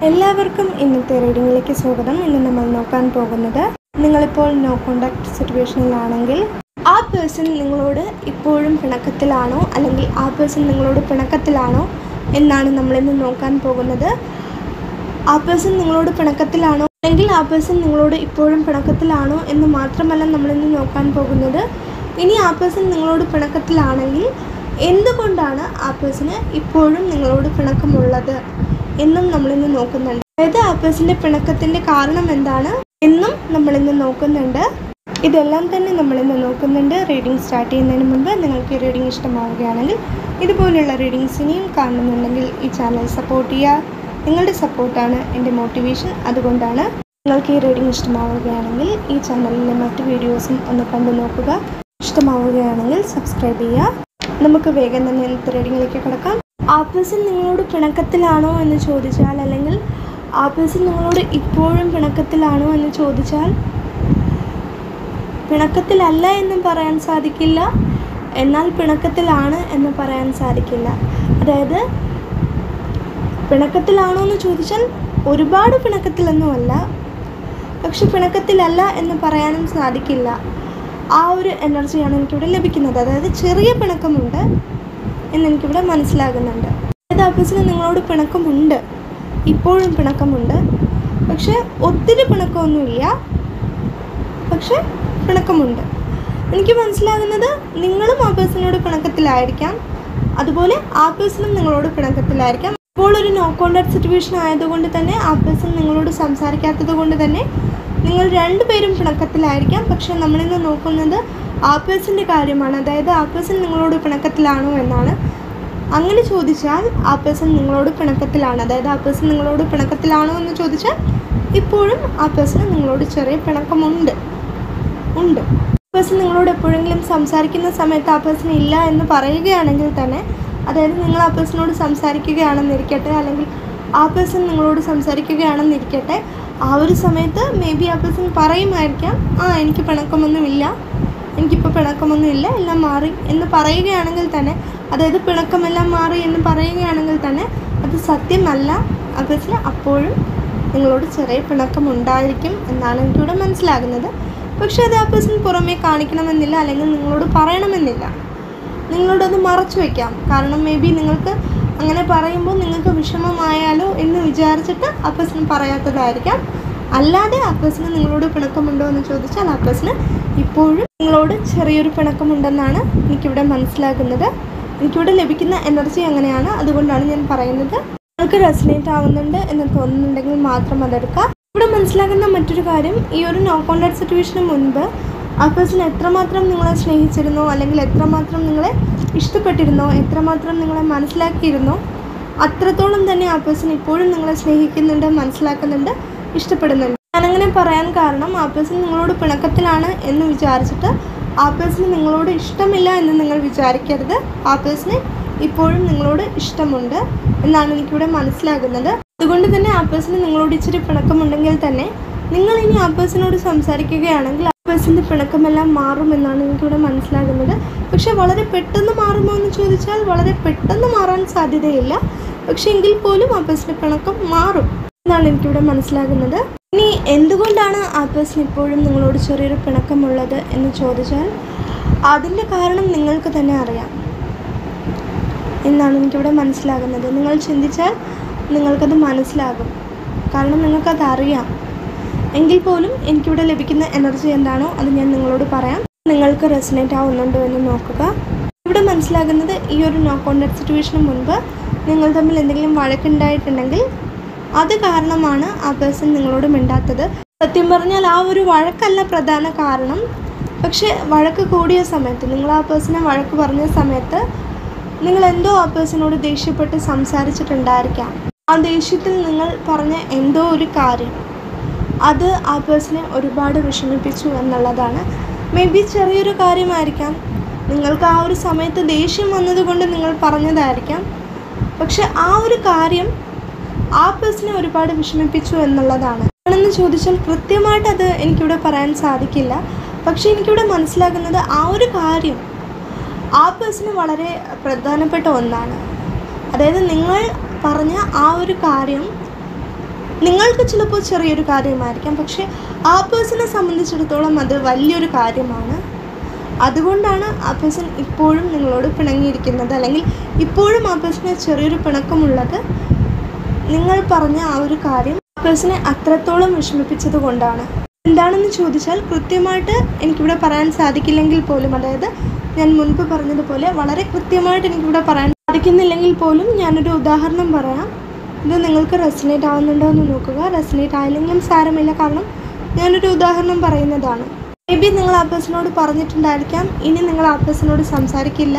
എല്ലാവർക്കും ഇന്നത്തെ റീഡിങ്ങിലേക്ക് സ്വാഗതം. ഇന്ന് നമ്മൾ നോക്കാൻ പോകുന്നത്, നിങ്ങളിപ്പോൾ നോ കോണ്ടാക്ട് സിറ്റുവേഷനിലാണെങ്കിൽ ആ പേഴ്സൺ നിങ്ങളോട് ഇപ്പോഴും പിണക്കത്തിലാണോ അല്ലെങ്കിൽ ആ പേഴ്സൺ നിങ്ങളോട് പിണക്കത്തിലാണോ എന്നാണ് നമ്മളിന്ന് നോക്കാൻ പോകുന്നത്. ആ പേഴ്സൺ നിങ്ങളോട് പിണക്കത്തിലാണോ അല്ലെങ്കിൽ ആ പേഴ്സൺ നിങ്ങളോട് ഇപ്പോഴും പിണക്കത്തിലാണോ എന്ന് മാത്രമല്ല നമ്മളിന്ന് നോക്കാൻ പോകുന്നത്. ഇനി ആ പേഴ്സൺ നിങ്ങളോട് പിണക്കത്തിലാണെങ്കിൽ എന്തുകൊണ്ടാണ് ആ പേഴ്സണ് ഇപ്പോഴും നിങ്ങളോട് പിണക്കമുള്ളത് എന്നും നമ്മളിന്ന് നോക്കുന്നുണ്ട്. അതായത് ആ പേഴ്സൻ്റെ പിണക്കത്തിൻ്റെ കാരണം എന്താണ് എന്നും നമ്മളിന്ന് നോക്കുന്നുണ്ട്. ഇതെല്ലാം തന്നെ നമ്മളിന്ന് നോക്കുന്നുണ്ട്. റീഡിംഗ് സ്റ്റാർട്ട് ചെയ്യുന്നതിന് മുൻപ് നിങ്ങൾക്ക് ഈ റീഡിംഗ് ഇഷ്ടമാവുകയാണെങ്കിൽ, ഇതുപോലുള്ള റീഡിങ്സ് ഇനിയും കാണുന്നുണ്ടെങ്കിൽ ഈ ചാനൽ സപ്പോർട്ട് ചെയ്യുക. നിങ്ങളുടെ സപ്പോർട്ടാണ് എൻ്റെ മോട്ടിവേഷൻ. അതുകൊണ്ടാണ് നിങ്ങൾക്ക് ഈ റീഡിംഗ് ഇഷ്ടമാവുകയാണെങ്കിൽ ഈ ചാനലിലെ മറ്റ് വീഡിയോസും ഒന്ന് കണ്ടു നോക്കുക. ഇഷ്ടമാവുകയാണെങ്കിൽ സബ്സ്ക്രൈബ് ചെയ്യുക. നമുക്ക് വേഗം തന്നെ ഇന്നത്തെ റീഡിങ്ങിലേക്ക് കിടക്കാം. ആ പേഴ്സൺ നിങ്ങളോട് പിണക്കത്തിലാണോ എന്ന് ചോദിച്ചാൽ, അല്ലെങ്കിൽ ആ പേഴ്സൺ നിങ്ങളോട് ഇപ്പോഴും പിണക്കത്തിലാണോ എന്ന് ചോദിച്ചാൽ, പിണക്കത്തിലല്ല എന്നും പറയാൻ സാധിക്കില്ല, എന്നാൽ പിണക്കത്തിലാണ് എന്ന് പറയാൻ സാധിക്കില്ല. അതായത് പിണക്കത്തിലാണോ എന്ന് ചോദിച്ചാൽ ഒരുപാട് പിണക്കത്തിലൊന്നുമല്ല, പക്ഷെ പിണക്കത്തിലല്ല എന്ന് പറയാനും സാധിക്കില്ല. ആ ഒരു എനർജിയാണ് എനിക്കിവിടെ ലഭിക്കുന്നത്. അതായത് ചെറിയ പിണക്കമുണ്ട് എന്നെനിക്കിവിടെ മനസ്സിലാകുന്നുണ്ട്. അതായത് ആ പേഴ്സണ് നിങ്ങളോട് പിണക്കമുണ്ട്, ഇപ്പോഴും പിണക്കമുണ്ട്, പക്ഷെ ഒത്തിരി പിണക്കമൊന്നുമില്ല, പക്ഷെ പിണക്കമുണ്ട്. എനിക്ക് മനസ്സിലാകുന്നത് നിങ്ങളും ആ പേഴ്സണോട് പിണക്കത്തിലായിരിക്കാം, അതുപോലെ ആ പേഴ്സണും നിങ്ങളോട് പിണക്കത്തിലായിരിക്കാം. ഇപ്പോൾ ഒരു നോ കോണ്ടാക്ട് സിറ്റുവേഷൻ ആയതുകൊണ്ട് തന്നെ ആ പേഴ്സൺ നിങ്ങളോട് സംസാരിക്കാത്തത് കൊണ്ട് തന്നെ നിങ്ങൾ രണ്ടുപേരും പിണക്കത്തിലായിരിക്കാം. പക്ഷെ നമ്മളിന്ന് നോക്കുന്നത് ആ പേഴ്സൻ്റെ കാര്യമാണ്. അതായത് ആ പേഴ്സൺ നിങ്ങളോട് പിണക്കത്തിലാണോ എന്നാണ്. അങ്ങനെ ചോദിച്ചാൽ ആ പേഴ്സൺ നിങ്ങളോട് പിണക്കത്തിലാണ്. അതായത് ആ പേഴ്സൺ നിങ്ങളോട് പിണക്കത്തിലാണോ എന്ന് ചോദിച്ചാൽ ഇപ്പോഴും ആ പേഴ്സൺ നിങ്ങളോട് ചെറിയ പിണക്കമുണ്ട്. ആ പേഴ്സൺ നിങ്ങളോട് എപ്പോഴെങ്കിലും സംസാരിക്കുന്ന സമയത്ത് ആ പേഴ്സൺ ഇല്ല എന്ന് പറയുകയാണെങ്കിൽ തന്നെ, അതായത് നിങ്ങൾ ആ പേഴ്സണോട് സംസാരിക്കുകയാണെന്നിരിക്കട്ടെ, അല്ലെങ്കിൽ ആ പേഴ്സൺ നിങ്ങളോട് സംസാരിക്കുകയാണെന്നിരിക്കട്ടെ, ആ ഒരു സമയത്ത് മേ ബി ആ പേഴ്സൺ പറയുമായിരിക്കാം, എനിക്ക് പിണക്കമൊന്നുമില്ല, എനിക്കിപ്പോൾ പിണക്കമൊന്നുമില്ല, എല്ലാം മാറി എന്ന് പറയുകയാണെങ്കിൽ തന്നെ, അതായത് പിണക്കമെല്ലാം മാറി എന്ന് പറയുകയാണെങ്കിൽ തന്നെ അത് സത്യമല്ല. ആ പേഴ്സൺ അപ്പോഴും നിങ്ങളോട് ചെറിയ പിണക്കമുണ്ടായിരിക്കും എന്നാണ് എനിക്കിവിടെ മനസ്സിലാകുന്നത്. പക്ഷേ അത് ആ പേഴ്സൺ പുറമേ കാണിക്കണമെന്നില്ല, അല്ലെങ്കിൽ നിങ്ങളോട് പറയണമെന്നില്ല. നിങ്ങളോടത് മറച്ചു വയ്ക്കാം. കാരണം മേ ബി നിങ്ങൾക്ക് അങ്ങനെ പറയുമ്പോൾ നിങ്ങൾക്ക് വിഷമമായാലോ എന്ന് വിചാരിച്ചിട്ട് ആ പേഴ്സൺ പറയാത്തതായിരിക്കാം. അല്ലാതെ ആ പേഴ്സണ് നിങ്ങളോട് പിണക്കമുണ്ടോ എന്ന് ചോദിച്ചാൽ ആ പേഴ്സണ് ഇപ്പോഴും നിങ്ങളോട് ചെറിയൊരു പിണക്കമുണ്ടെന്നാണ് എനിക്കിവിടെ മനസ്സിലാകുന്നത്. എനിക്കിവിടെ ലഭിക്കുന്ന എനർജി അങ്ങനെയാണ്. അതുകൊണ്ടാണ് ഞാൻ പറയുന്നത്. നിങ്ങൾക്ക് റെസനേറ്റ് ആവുന്നുണ്ട് എന്ന് തോന്നുന്നുണ്ടെങ്കിൽ മാത്രം അതെടുക്കുക. ഇവിടെ മനസ്സിലാക്കുന്ന മറ്റൊരു കാര്യം, ഈ ഒരു നോ കോണ്ടാക്ട് സിറ്റുവേഷന് മുൻപ് ആ പേഴ്സൺ എത്രമാത്രം നിങ്ങളെ സ്നേഹിച്ചിരുന്നോ, അല്ലെങ്കിൽ എത്രമാത്രം നിങ്ങളെ ഇഷ്ടപ്പെട്ടിരുന്നോ, എത്രമാത്രം നിങ്ങളെ മനസ്സിലാക്കിയിരുന്നോ, അത്രത്തോളം തന്നെ ആ പേഴ്സൺ ഇപ്പോഴും നിങ്ങളെ സ്നേഹിക്കുന്നുണ്ട്, മനസ്സിലാക്കുന്നുണ്ട്, ഇഷ്ടപ്പെടുന്നുണ്ട്. ഞാനങ്ങനെ പറയാൻ കാരണം, ആ പേഴ്സൺ നിങ്ങളോട് പിണക്കത്തിലാണ് എന്ന് വിചാരിച്ചിട്ട് ആ പേഴ്സണ് നിങ്ങളോട് ഇഷ്ടമില്ല എന്ന് നിങ്ങൾ വിചാരിക്കരുത്. ആ പേഴ്സണ് ഇപ്പോഴും നിങ്ങളോട് ഇഷ്ടമുണ്ട് എന്നാണ് എനിക്കിവിടെ മനസ്സിലാകുന്നത്. അതുകൊണ്ട് തന്നെ ആ പേഴ്സണ് നിങ്ങളോട് ഇച്ചിരി പിണക്കമുണ്ടെങ്കിൽ തന്നെ നിങ്ങൾ ഇനി ആ പേഴ്സണോട് സംസാരിക്കുകയാണെങ്കിൽ ആ പേഴ്സൻ്റെ പിണക്കമെല്ലാം മാറുമെന്നാണ് എനിക്കിവിടെ മനസ്സിലാകുന്നത്. പക്ഷെ വളരെ പെട്ടെന്ന് മാറുമോ എന്ന് ചോദിച്ചാൽ വളരെ പെട്ടെന്ന് മാറാൻ സാധ്യതയില്ല. പക്ഷെ എങ്കിൽ പോലും ആ പേഴ്സൻ്റെ പിണക്കം മാറും എന്നാണ് എനിക്കിവിടെ മനസ്സിലാകുന്നത്. ഇനി എന്തുകൊണ്ടാണ് ആ പേഴ്സൺ ഇപ്പോഴും നിങ്ങളോട് ചെറിയൊരു പിണക്കമുള്ളത് എന്ന് ചോദിച്ചാൽ അതിൻ്റെ കാരണം നിങ്ങൾക്ക് തന്നെ അറിയാം എന്നാണ് എനിക്കിവിടെ മനസ്സിലാകുന്നത്. നിങ്ങൾ ചിന്തിച്ചാൽ നിങ്ങൾക്കത് മനസ്സിലാകും. കാരണം നിങ്ങൾക്കത് അറിയാം. എങ്കിൽ പോലും എനിക്കിവിടെ ലഭിക്കുന്ന എനർജി എന്താണോ അത് ഞാൻ നിങ്ങളോട് പറയാം. നിങ്ങൾക്ക് റെസനേറ്റ് ആവുന്നുണ്ടോ എന്ന് നോക്കുക. ഇവിടെ മനസ്സിലാകുന്നത്, ഈ ഒരു നോ കോണ്ടാക്ട് സിറ്റുവേഷന് മുൻപ് നിങ്ങൾ തമ്മിൽ എന്തെങ്കിലും വഴക്കുണ്ടായിട്ടുണ്ടെങ്കിൽ അത് കാരണമാണ് ആ പേഴ്സൺ നിങ്ങളോട് മിണ്ടാത്തത്. സത്യം പറഞ്ഞാൽ ആ ഒരു വഴക്കല്ല പ്രധാന കാരണം. പക്ഷേ വഴക്ക് കൂടിയ സമയത്ത്, നിങ്ങൾ ആ പേഴ്സണെ വഴക്ക് പറഞ്ഞ സമയത്ത് നിങ്ങൾ എന്തോ ആ പേഴ്സണോട് ദേഷ്യപ്പെട്ട് സംസാരിച്ചിട്ടുണ്ടായിരിക്കാം. ആ ദേഷ്യത്തിൽ നിങ്ങൾ പറഞ്ഞ എന്തോ ഒരു കാര്യം അത് ആ പേഴ്സണെ ഒരുപാട് വിഷമിപ്പിച്ചു എന്നുള്ളതാണ്. മേ ബി ചെറിയൊരു കാര്യമായിരിക്കാം, നിങ്ങൾക്ക് ആ ഒരു സമയത്ത് ദേഷ്യം വന്നതുകൊണ്ട് നിങ്ങൾ പറഞ്ഞതായിരിക്കാം. പക്ഷെ ആ ഒരു കാര്യം ആ പേഴ്സണെ ഒരുപാട് വിഷമിപ്പിച്ചു എന്നുള്ളതാണ്. ആണെന്ന് ചോദിച്ചാൽ കൃത്യമായിട്ട് അത് എനിക്കിവിടെ പറയാൻ സാധിക്കില്ല. പക്ഷെ എനിക്കിവിടെ മനസ്സിലാകുന്നത് ആ ഒരു കാര്യം ആ പേഴ്സണ് വളരെ പ്രധാനപ്പെട്ട ഒന്നാണ്. അതായത് നിങ്ങൾ പറഞ്ഞ ആ ഒരു കാര്യം നിങ്ങൾക്ക് ചിലപ്പോൾ ചെറിയൊരു കാര്യമായിരിക്കാം, പക്ഷേ ആ പേഴ്സണെ സംബന്ധിച്ചിടത്തോളം അത് വലിയൊരു കാര്യമാണ്. അതുകൊണ്ടാണ് ആ പേഴ്സൺ ഇപ്പോഴും നിങ്ങളോട് പിണങ്ങിയിരിക്കുന്നത്, അല്ലെങ്കിൽ ഇപ്പോഴും ആ പേഴ്സണ് ചെറിയൊരു പിണക്കമുള്ളത്. നിങ്ങൾ പറഞ്ഞ ആ ഒരു കാര്യം ആ പേഴ്സണെ അത്രത്തോളം വിഷമിപ്പിച്ചത് കൊണ്ടാണ്. എന്താണെന്ന് ചോദിച്ചാൽ കൃത്യമായിട്ട് എനിക്കിവിടെ പറയാൻ സാധിക്കില്ലെങ്കിൽ പോലും, അതായത് ഞാൻ മുൻപ് പറഞ്ഞതുപോലെ വളരെ കൃത്യമായിട്ട് എനിക്കിവിടെ പറയാൻ സാധിക്കുന്നില്ലെങ്കിൽ പോലും ഞാനൊരു ഉദാഹരണം പറയാം. ഇത് നിങ്ങൾക്ക് റെസനേറ്റ് ആവുന്നുണ്ടോ എന്ന് നോക്കുക. റെസനേറ്റ് ആയില്ലെങ്കിലും സാരമില്ല, കാരണം ഞാനൊരു ഉദാഹരണം പറയുന്നതാണ്. മേ ബി നിങ്ങൾ ആ പേഴ്സണോട് പറഞ്ഞിട്ടുണ്ടായിരിക്കാം ഇനി നിങ്ങൾ ആ പേഴ്സണോട് സംസാരിക്കില്ല,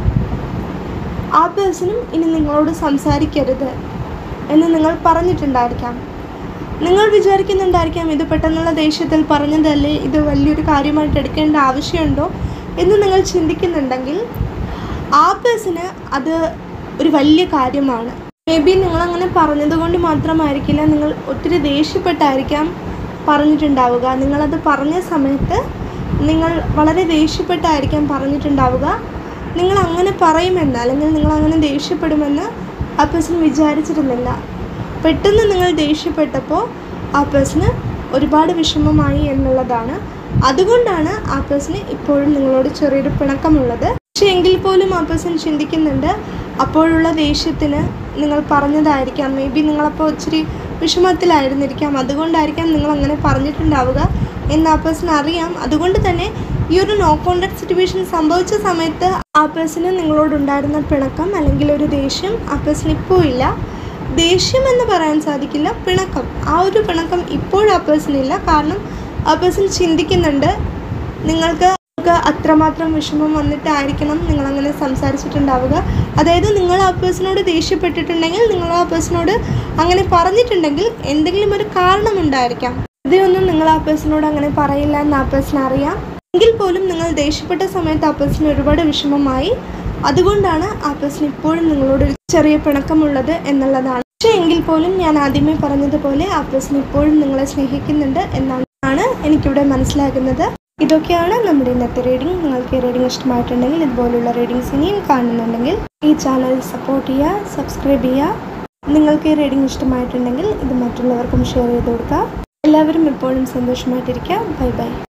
ആ പേഴ്സണും ഇനി നിങ്ങളോട് സംസാരിക്കരുത് എന്ന് നിങ്ങൾ പറഞ്ഞിട്ടുണ്ടായിരിക്കാം. നിങ്ങൾ വിചാരിക്കുന്നുണ്ടായിരിക്കാം ഇത് പെട്ടെന്നുള്ള ദേഷ്യത്തിൽ പറഞ്ഞതല്ലേ, ഇത് വലിയൊരു കാര്യമായിട്ട് എടുക്കേണ്ട ആവശ്യമുണ്ടോ എന്ന് നിങ്ങൾ ചിന്തിക്കുന്നുണ്ടെങ്കിൽ ആ പേഴ്സണ് അത് ഒരു വലിയ കാര്യമാണ്. മേ ബി നിങ്ങളങ്ങനെ പറഞ്ഞതുകൊണ്ട് മാത്രമായിരിക്കില്ല, നിങ്ങൾ ഒത്തിരി ദേഷ്യപ്പെട്ടായിരിക്കാം പറഞ്ഞിട്ടുണ്ടാവുക. നിങ്ങളത് പറഞ്ഞ സമയത്ത് നിങ്ങൾ വളരെ ദേഷ്യപ്പെട്ടായിരിക്കാം പറഞ്ഞിട്ടുണ്ടാവുക. നിങ്ങൾ അങ്ങനെ പറയുമെന്ന്, അല്ലെങ്കിൽ നിങ്ങളങ്ങനെ ദേഷ്യപ്പെടുമെന്ന് ആ പേഴ്സൺ വിചാരിച്ചിരുന്നില്ല. പെട്ടെന്ന് നിങ്ങൾ ദേഷ്യപ്പെട്ടപ്പോൾ ആ പേഴ്സണ് ഒരുപാട് വിഷമമായി എന്നുള്ളതാണ്. അതുകൊണ്ടാണ് ആ പേഴ്സണ് ഇപ്പോഴും നിങ്ങളോട് ചെറിയൊരു പിണക്കമുള്ളത്. പക്ഷേ എങ്കിൽ പോലും ആ പേഴ്സൺ ചിന്തിക്കുന്നുണ്ട് അപ്പോഴുള്ള ദേഷ്യത്തിന് നിങ്ങൾ പറഞ്ഞതായിരിക്കാം, മേ ബി നിങ്ങളപ്പോൾ ഇച്ചിരി വിഷമത്തിലായിരുന്നിരിക്കാം, അതുകൊണ്ടായിരിക്കാം നിങ്ങളങ്ങനെ പറഞ്ഞിട്ടുണ്ടാവുക എന്ന് ആ പേഴ്സൺ അറിയാം. അതുകൊണ്ട് തന്നെ ഈ ഒരു നോ കോൺടാക്ട് സിറ്റുവേഷൻ സംഭവിച്ച സമയത്ത് ആ പേഴ്സണ് നിങ്ങളോടുണ്ടായിരുന്ന പിണക്കം അല്ലെങ്കിൽ ഒരു ദേഷ്യം ആ പേഴ്സൺ ഇപ്പോൾ ഇല്ല. ദേഷ്യം എന്ന് പറയാൻ സാധിക്കില്ല, പിണക്കം, ആ ഒരു പിണക്കം ഇപ്പോഴും ആ പേഴ്സണില്ല. കാരണം ആ പേഴ്സൺ ചിന്തിക്കുന്നുണ്ട് നിങ്ങൾക്ക് അത്രമാത്രം വിഷമം വന്നിട്ടായിരിക്കണം നിങ്ങളങ്ങനെ സംസാരിച്ചിട്ടുണ്ടാവുക. അതായത് നിങ്ങൾ ആ പേഴ്സണോട് ദേഷ്യപ്പെട്ടിട്ടുണ്ടെങ്കിൽ, നിങ്ങൾ ആ പേഴ്സണോട് അങ്ങനെ പറഞ്ഞിട്ടുണ്ടെങ്കിൽ എന്തെങ്കിലും ഒരു കാരണമുണ്ടായിരിക്കാം. ഇതൊന്നും നിങ്ങൾ ആ പേഴ്സണോട് അങ്ങനെ പറയില്ല എന്ന് ആ പേഴ്സൺ അറിയാം. എങ്കിൽ പോലും നിങ്ങൾ ദേഷ്യപ്പെട്ട സമയത്ത് ആ പേഴ്സൺ ഒരുപാട് വിഷമമായി. അതുകൊണ്ടാണ് ആ പേഴ്സൺ ഇപ്പോഴും നിങ്ങളോട് ചെറിയ പിണക്കമുള്ളത് എന്നുള്ളതാണ്. പക്ഷേ എങ്കിൽ പോലും ഞാൻ ആദ്യമേ പറഞ്ഞതുപോലെ ആ പേഴ്സൺ ഇപ്പോഴും നിങ്ങളെ സ്നേഹിക്കുന്നുണ്ട് എന്നാണ് എനിക്കിവിടെ മനസ്സിലാകുന്നത്. ഇതൊക്കെയാണ് നമ്മുടെ ഇന്നത്തെ റീഡിംഗ്. നിങ്ങൾക്ക് ഈ റീഡിംഗ് ഇഷ്ടമായിട്ടുണ്ടെങ്കിൽ, ഇതുപോലുള്ള റീഡിങ്സ് ഇനിയും കാണുന്നുണ്ടെങ്കിൽ ഈ ചാനൽ സപ്പോർട്ട് ചെയ്യുക, സബ്സ്ക്രൈബ് ചെയ്യുക. നിങ്ങൾക്ക് ഈ റീഡിംഗ് ഇഷ്ടമായിട്ടുണ്ടെങ്കിൽ ഇത് മറ്റുള്ളവർക്കും ഷെയർ ചെയ്ത് കൊടുക്കുക. എല്ലാവരും എപ്പോഴും സന്തോഷമായിട്ടിരിക്കുക. Bye bye.